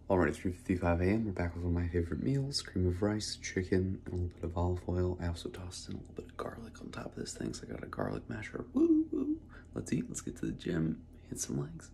Alright, 3:55 a.m. We're back with one of my favorite meals: cream of rice, chicken, and a little bit of olive oil. I also tossed in a little bit of garlic on top of this thing, so I got a garlic masher. Woo woo! Let's eat. Let's get to the gym. Hit some legs.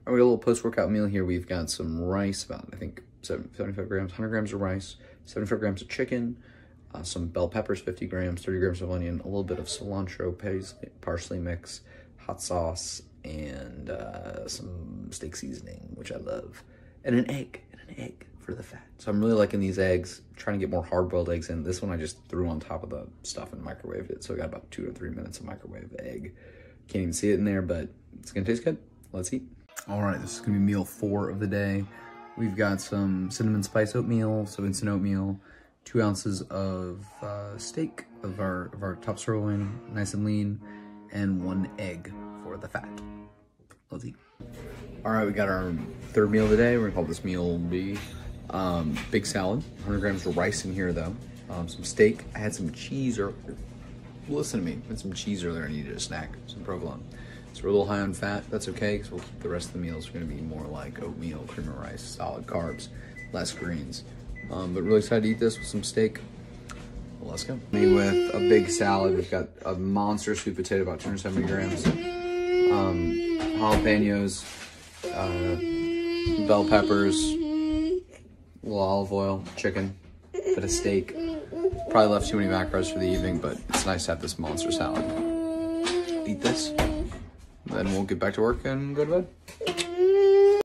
All right, we got a little post-workout meal here. We've got some rice, about, I think, 75 grams, 100 grams of rice, 75 grams of chicken, some bell peppers, 50 grams, 30 grams of onion, a little bit of cilantro, parsley mix, hot sauce, and some steak seasoning, which I love, and an egg for the fat. So I'm really liking these eggs, trying to get more hard-boiled eggs in. This one I just threw on top of the stuff and microwaved it, so I got about 2 to 3 minutes of microwave egg. Can't even see it in there, but it's gonna taste good. Let's eat. All right, this is gonna be meal 4 of the day. We've got some cinnamon spice oatmeal, so instant oatmeal, 2 ounces of steak of our top sirloin, nice and lean, and 1 egg for the fat. Let's eat. All right, we got our 3rd meal of the day. We're gonna call this meal B. Big salad, 100 grams of rice in here though. Some steak. I had some cheese earlier. Listen to me, I had some cheese earlier. I needed a snack, some provolone. So we're a little high on fat. That's okay, because we'll keep the rest of the meals. We're gonna be more like oatmeal, cream of rice, solid carbs, less greens. But really excited to eat this with some steak. Well, let's go. With a big salad, we've got a monster sweet potato, about 270 grams. Jalapenos, bell peppers, a little olive oil, chicken, bit of steak. Probably left too many macros for the evening, but it's nice to have this monster salad. Eat this, then we'll get back to work and go to bed.